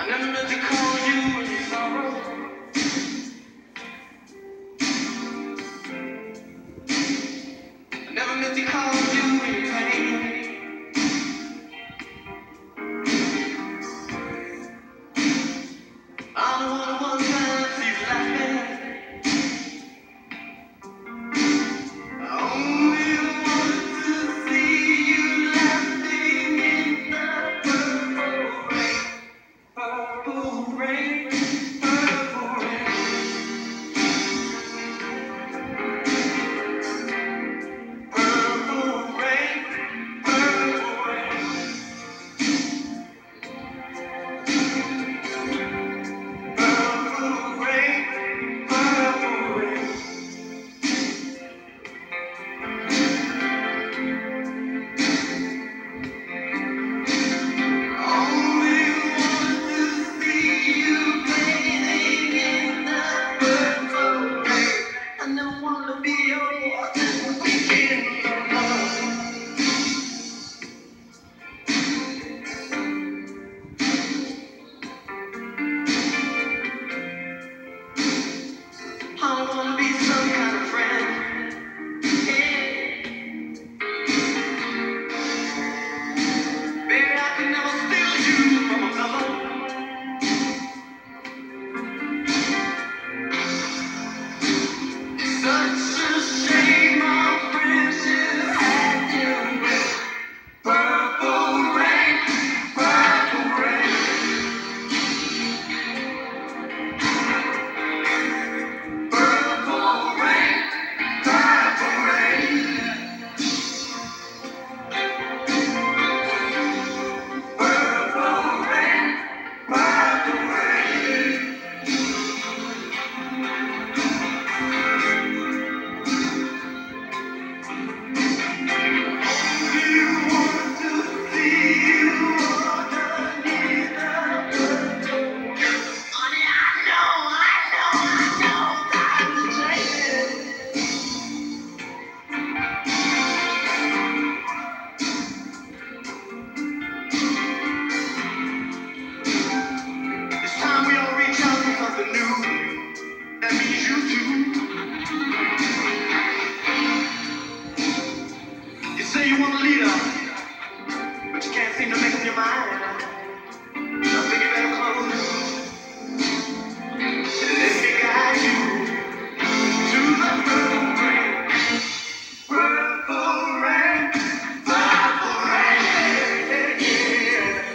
never meant to call you in sorrow. I never meant to call you in pain. I'm the one who one time sees laughing. I only want to see you laughing in the purple rain. Purple rain, purple rain. Purple rain, purple rain. Purple rain, purple rain. Only want to see you bathing in the purple rain. I never want to be your weekend lover. I don't want to be some kind of friend. Yeah. Baby, I can never steal you from another. Such a shame our friendship had to end. Purple rain, purple rain. Purple rain, purple rain. Purple rain, purple rain. You want to see you underneath the purple. Honey, I know, times are changing. It's time we all reach out for something new. That means you too. You say you want to lead us, but you can't seem to make up your mind. I think you better close and let me guide you to the purple rain. Purple rain, purple rain, yeah.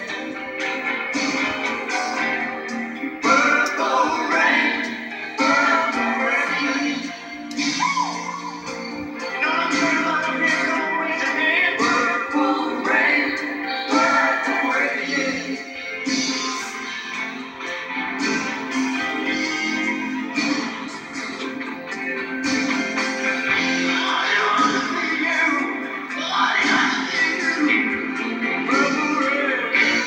Purple rain, purple rain. You know what I'm talking about up here? Come on, raise your hand. Purple rain, purple rain, yeah. I want to see you. I want to see you. Purple rain.